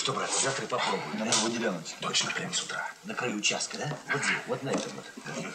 Что, брат, завтра попробуй. На новую деляночку. Точно, прямо с утра. На краю участка, да? Вот здесь, вот на этом вот.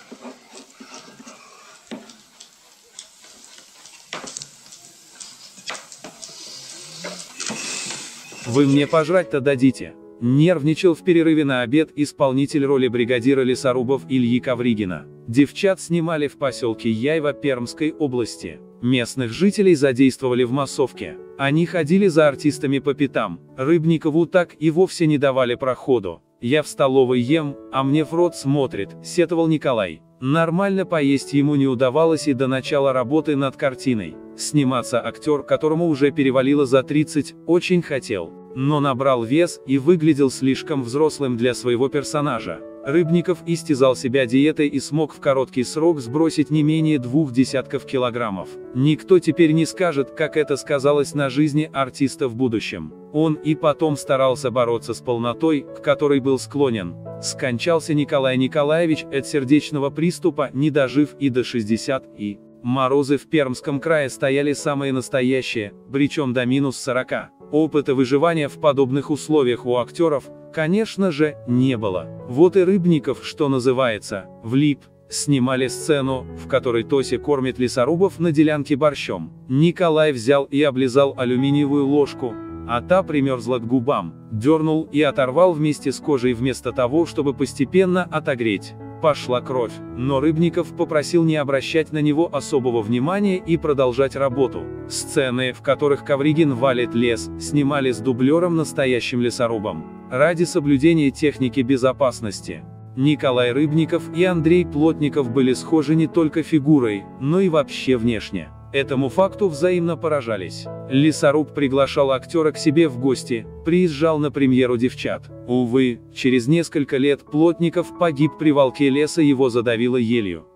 Вы мне пожрать-то дадите? Нервничал в перерыве на обед исполнитель роли бригадира лесорубов Ильи Ковригина. Девчат снимали в поселке Яйва Пермской области. Местных жителей задействовали в массовке. Они ходили за артистами по пятам. Рыбникову так и вовсе не давали проходу. «Я в столовой ем, а мне в рот смотрит», — сетовал Николай. Нормально поесть ему не удавалось и до начала работы над картиной. Сниматься актер, которому уже перевалило за 30, очень хотел, но набрал вес и выглядел слишком взрослым для своего персонажа. Рыбников истязал себя диетой и смог в короткий срок сбросить не менее 2 десятков килограммов. Никто теперь не скажет, как это сказалось на жизни артиста в будущем. Он и потом старался бороться с полнотой, к которой был склонен. Скончался Николай Николаевич от сердечного приступа, не дожив и до 60, и морозы в Пермском крае стояли самые настоящие, причем до -40. Опыта выживания в подобных условиях у актеров, конечно же, не было. Вот и Рыбников, что называется, влип. Снимали сцену, в которой Тося кормит лесорубов на делянке борщом. Николай взял и облизал алюминиевую ложку, а та примерзла к губам, дернул и оторвал вместе с кожей вместо того, чтобы постепенно отогреть. Пошла кровь, но Рыбников попросил не обращать на него особого внимания и продолжать работу. Сцены, в которых Ковригин валит лес, снимали с дублером настоящим лесорубом. Ради соблюдения техники безопасности. Николай Рыбников и Андрей Плотников были схожи не только фигурой, но и вообще внешне. Этому факту взаимно поражались. Лесоруб приглашал актера к себе в гости, приезжал на премьеру девчат. Увы, через несколько лет Плотников погиб при валке леса, его задавило елью.